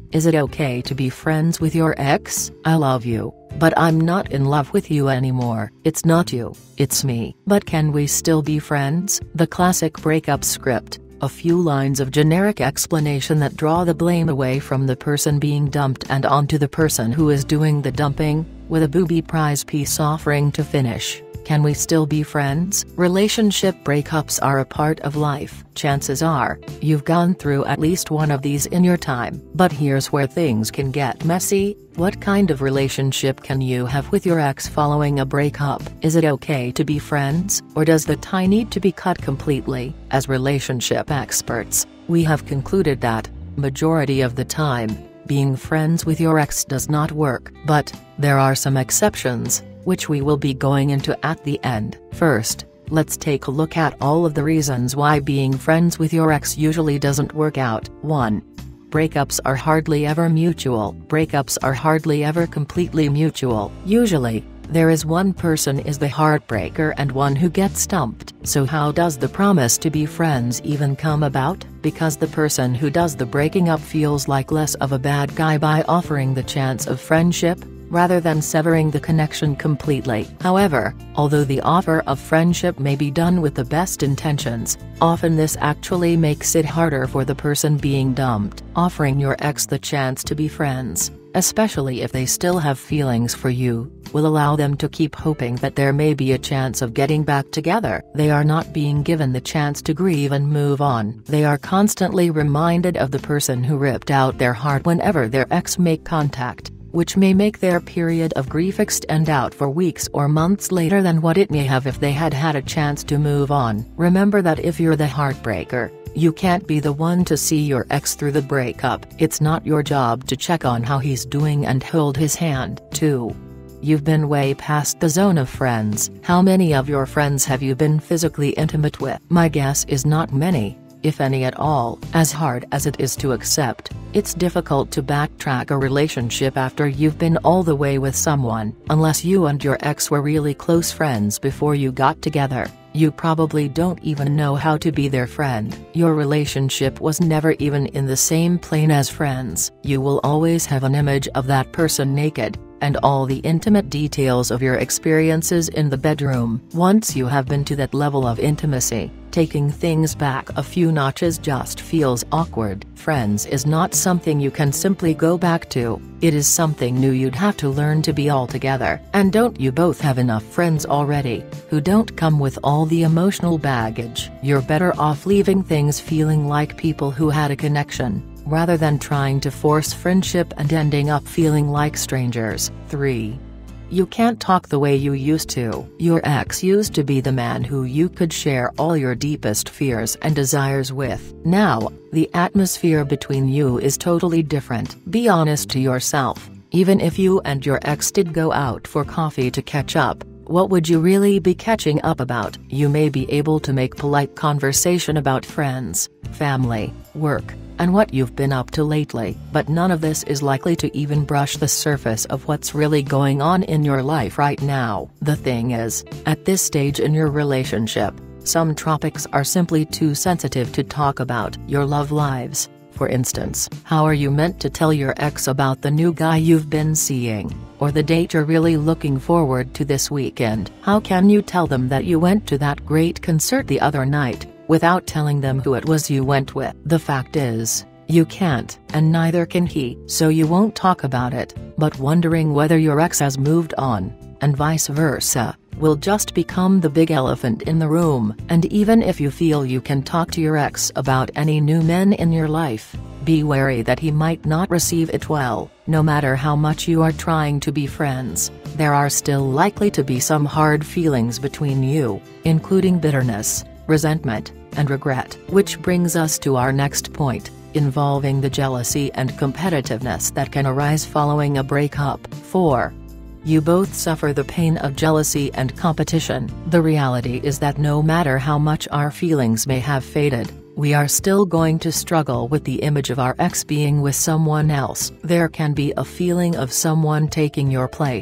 Is it okay to be friends with your ex? I love you, but I'm not in love with you anymore. It's not you, it's me. But can we still be friends? The classic breakup script. A few lines of generic explanation that draw the blame away from the person being dumped and onto the person who is doing the dumping, with a booby prize piece offering to finish. Can we still be friends? Relationship breakups are a part of life. Chances are, you've gone through at least one of these in your time. But here's where things can get messy. What kind of relationship can you have with your ex following a breakup? Is it okay to be friends, or does the tie need to be cut completely? As relationship experts, we have concluded that, majority of the time, being friends with your ex does not work. But there are some exceptions, which we will be going into at the end. First, let's take a look at all of the reasons why being friends with your ex usually doesn't work out. 1. Breakups are hardly ever mutual. Breakups are hardly ever completely mutual. Usually, there is one person is the heartbreaker and one who gets dumped. So how does the promise to be friends even come about? Because the person who does the breaking up feels like less of a bad guy by offering the chance of friendship, rather than severing the connection completely. However, although the offer of friendship may be done with the best intentions, often this actually makes it harder for the person being dumped. Offering your ex the chance to be friends, especially if they still have feelings for you, will allow them to keep hoping that there may be a chance of getting back together. They are not being given the chance to grieve and move on. They are constantly reminded of the person who ripped out their heart whenever their ex make contact, which may make their period of grief extend out for weeks or months later than what it may have if they had had a chance to move on. Remember that if you're the heartbreaker, you can't be the one to see your ex through the breakup. It's not your job to check on how he's doing and hold his hand. 2. You've been way past the zone of friends. How many of your friends have you been physically intimate with? My guess is not many, if any at all. As hard as it is to accept, it's difficult to backtrack a relationship after you've been all the way with someone. Unless you and your ex were really close friends before you got together, you probably don't even know how to be their friend. Your relationship was never even in the same plane as friends. You will always have an image of that person naked, and all the intimate details of your experiences in the bedroom. Once you have been to that level of intimacy, taking things back a few notches just feels awkward. Friends is not something you can simply go back to. It is something new you'd have to learn to be altogether. And don't you both have enough friends already, who don't come with all the emotional baggage? You're better off leaving things feeling like people who had a connection, rather than trying to force friendship and ending up feeling like strangers. 3. You can't talk the way you used to. Your ex used to be the man who you could share all your deepest fears and desires with. Now, the atmosphere between you is totally different. Be honest to yourself. Even if you and your ex did go out for coffee to catch up, what would you really be catching up about? You may be able to make polite conversation about friends, family, work, and what you've been up to lately, but none of this is likely to even brush the surface of what's really going on in your life right now. The thing is, at this stage in your relationship, some topics are simply too sensitive to talk about. Your love lives, for instance. How are you meant to tell your ex about the new guy you've been seeing, or the date you're really looking forward to this weekend? How can you tell them that you went to that great concert the other night, without telling them who it was you went with? The fact is, you can't, and neither can he. So you won't talk about it, but wondering whether your ex has moved on, and vice versa, will just become the big elephant in the room. And even if you feel you can talk to your ex about any new men in your life, be wary that he might not receive it well. No matter how much you are trying to be friends, there are still likely to be some hard feelings between you, including bitterness, resentment, and regret. Which brings us to our next point, involving the jealousy and competitiveness that can arise following a breakup. 4. You both suffer the pain of jealousy and competition. The reality is that no matter how much our feelings may have faded, we are still going to struggle with the image of our ex being with someone else. There can be a feeling of someone taking your place,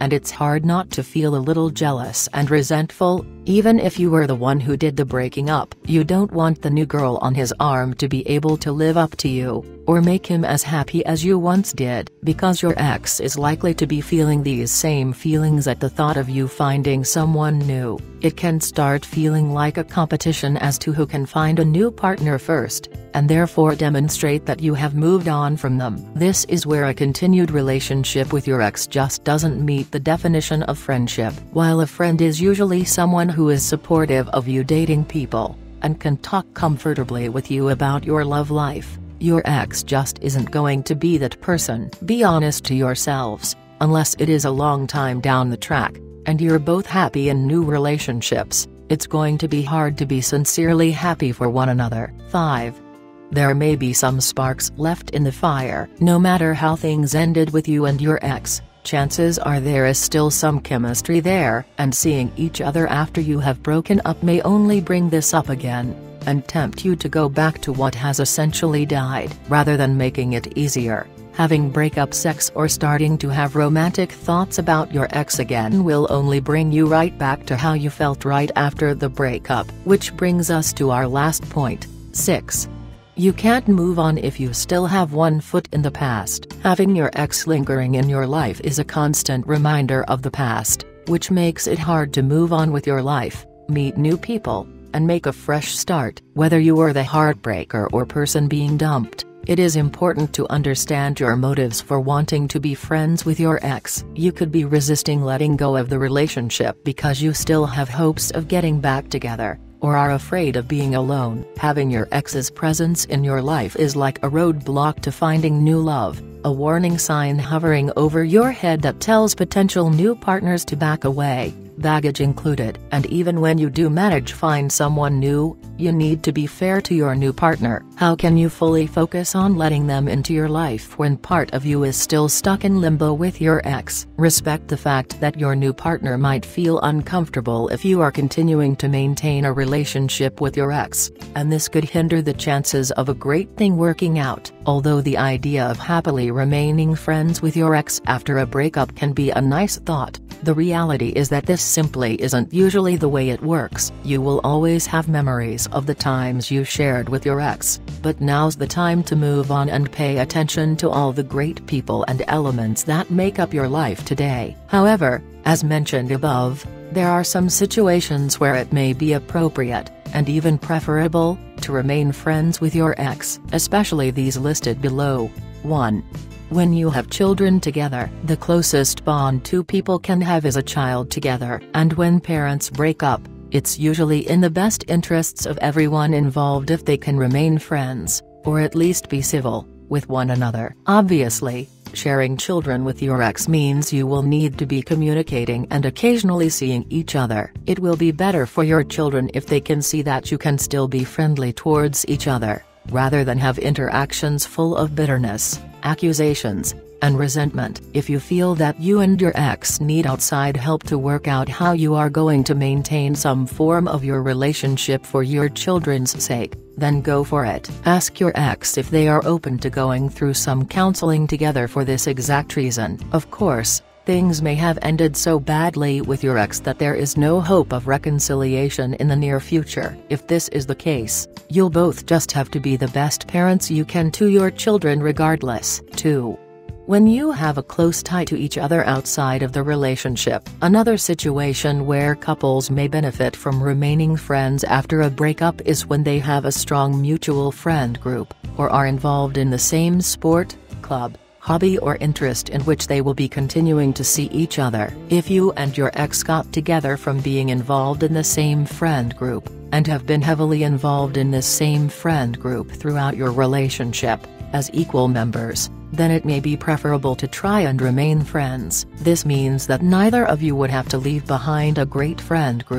and it's hard not to feel a little jealous and resentful, even if you were the one who did the breaking up. You don't want the new girl on his arm to be able to live up to you, or make him as happy as you once did, because your ex is likely to be feeling these same feelings at the thought of you finding someone new. It can start feeling like a competition as to who can find a new partner first, and therefore demonstrate that you have moved on from them. This is where a continued relationship with your ex just doesn't meet the definition of friendship. While a friend is usually someone who is supportive of you dating people, and can talk comfortably with you about your love life, your ex just isn't going to be that person. Be honest to yourselves, unless it is a long time down the track, and you're both happy in new relationships, it's going to be hard to be sincerely happy for one another. 5. There may be some sparks left in the fire. No matter how things ended with you and your ex, chances are there is still some chemistry there, and seeing each other after you have broken up may only bring this up again, and tempt you to go back to what has essentially died. Rather than making it easier, having breakup sex or starting to have romantic thoughts about your ex again will only bring you right back to how you felt right after the breakup. Which brings us to our last point. 6. You can't move on if you still have one foot in the past. Having your ex lingering in your life is a constant reminder of the past, which makes it hard to move on with your life, meet new people, and make a fresh start. Whether you are the heartbreaker or person being dumped, it is important to understand your motives for wanting to be friends with your ex. You could be resisting letting go of the relationship because you still have hopes of getting back together, or are afraid of being alone. Having your ex's presence in your life is like a roadblock to finding new love, a warning sign hovering over your head that tells potential new partners to back away, baggage included. And even when you do manage to find someone new, you need to be fair to your new partner. How can you fully focus on letting them into your life when part of you is still stuck in limbo with your ex? Respect the fact that your new partner might feel uncomfortable if you are continuing to maintain a relationship with your ex, and this could hinder the chances of a great thing working out. Although the idea of happily remaining friends with your ex after a breakup can be a nice thought, the reality is that this simply isn't usually the way it works. You will always have memories of the times you shared with your ex, but now's the time to move on and pay attention to all the great people and elements that make up your life today. However, as mentioned above, there are some situations where it may be appropriate, and even preferable, to remain friends with your ex, especially these listed below. 1. When you have children together, the closest bond two people can have is a child together. And when parents break up, it's usually in the best interests of everyone involved if they can remain friends, or at least be civil, with one another. Obviously, sharing children with your ex means you will need to be communicating and occasionally seeing each other. It will be better for your children if they can see that you can still be friendly towards each other, rather than have interactions full of bitterness, accusations, and resentment. If you feel that you and your ex need outside help to work out how you are going to maintain some form of your relationship for your children's sake, then go for it. Ask your ex if they are open to going through some counseling together for this exact reason. Of course, things may have ended so badly with your ex that there is no hope of reconciliation in the near future. If this is the case, you'll both just have to be the best parents you can to your children regardless. 2. When you have a close tie to each other outside of the relationship. Another situation where couples may benefit from remaining friends after a breakup is when they have a strong mutual friend group, or are involved in the same sport, club, hobby or interest in which they will be continuing to see each other. If you and your ex got together from being involved in the same friend group, and have been heavily involved in this same friend group throughout your relationship, as equal members, then it may be preferable to try and remain friends. This means that neither of you would have to leave behind a great friend group,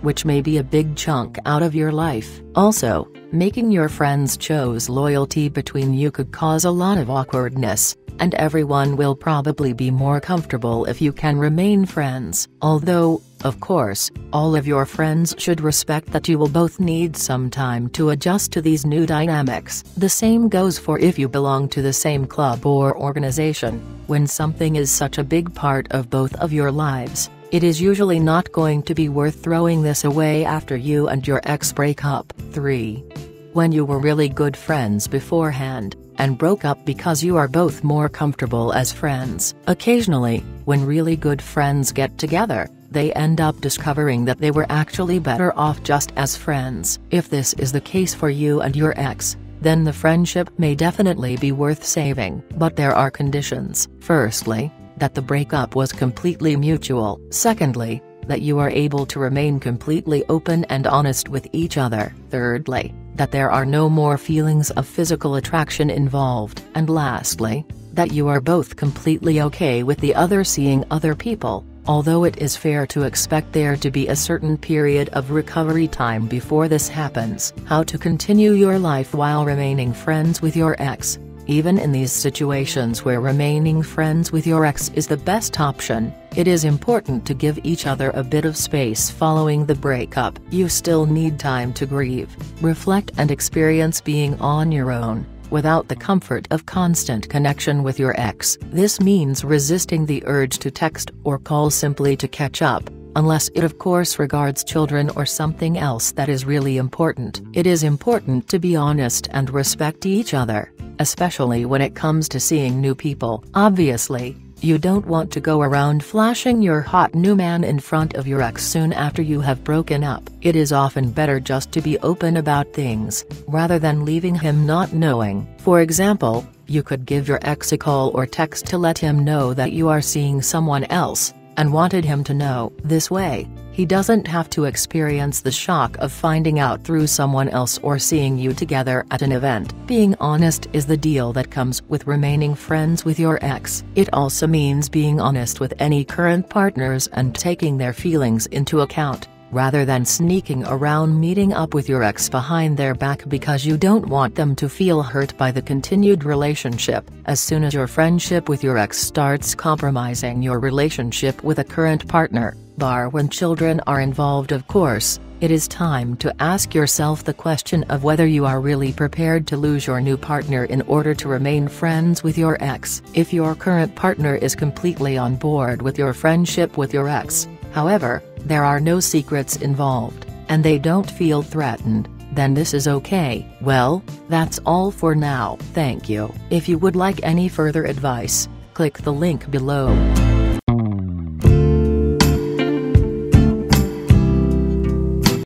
which may be a big chunk out of your life. Also, making your friends choose loyalty between you could cause a lot of awkwardness, and everyone will probably be more comfortable if you can remain friends. Although, of course, all of your friends should respect that you will both need some time to adjust to these new dynamics. The same goes for if you belong to the same club or organization. When something is such a big part of both of your lives, it is usually not going to be worth throwing this away after you and your ex break up. 3. When you were really good friends beforehand, and broke up because you are both more comfortable as friends. Occasionally, when really good friends get together, they end up discovering that they were actually better off just as friends. If this is the case for you and your ex, then the friendship may definitely be worth saving. But there are conditions. Firstly, that the breakup was completely mutual. Secondly, that you are able to remain completely open and honest with each other. Thirdly, that there are no more feelings of physical attraction involved. And lastly, that you are both completely okay with the other seeing other people, although it is fair to expect there to be a certain period of recovery time before this happens. How to continue your life while remaining friends with your ex. Even in these situations where remaining friends with your ex is the best option, it is important to give each other a bit of space following the breakup. You still need time to grieve, reflect and experience being on your own, without the comfort of constant connection with your ex. This means resisting the urge to text or call simply to catch up, unless it of course regards children or something else that is really important. It is important to be honest and respect each other, especially when it comes to seeing new people. Obviously, you don't want to go around flashing your hot new man in front of your ex soon after you have broken up. It is often better just to be open about things, rather than leaving him not knowing. For example, you could give your ex a call or text to let him know that you are seeing someone else, and wanted him to know. This way, he doesn't have to experience the shock of finding out through someone else or seeing you together at an event. Being honest is the deal that comes with remaining friends with your ex. It also means being honest with any current partners and taking their feelings into account, rather than sneaking around meeting up with your ex behind their back because you don't want them to feel hurt by the continued relationship. As soon as your friendship with your ex starts compromising your relationship with a current partner, bar when children are involved of course, it is time to ask yourself the question of whether you are really prepared to lose your new partner in order to remain friends with your ex. If your current partner is completely on board with your friendship with your ex, however, there are no secrets involved, and they don't feel threatened, then this is okay. Well, that's all for now. Thank you. If you would like any further advice, click the link below.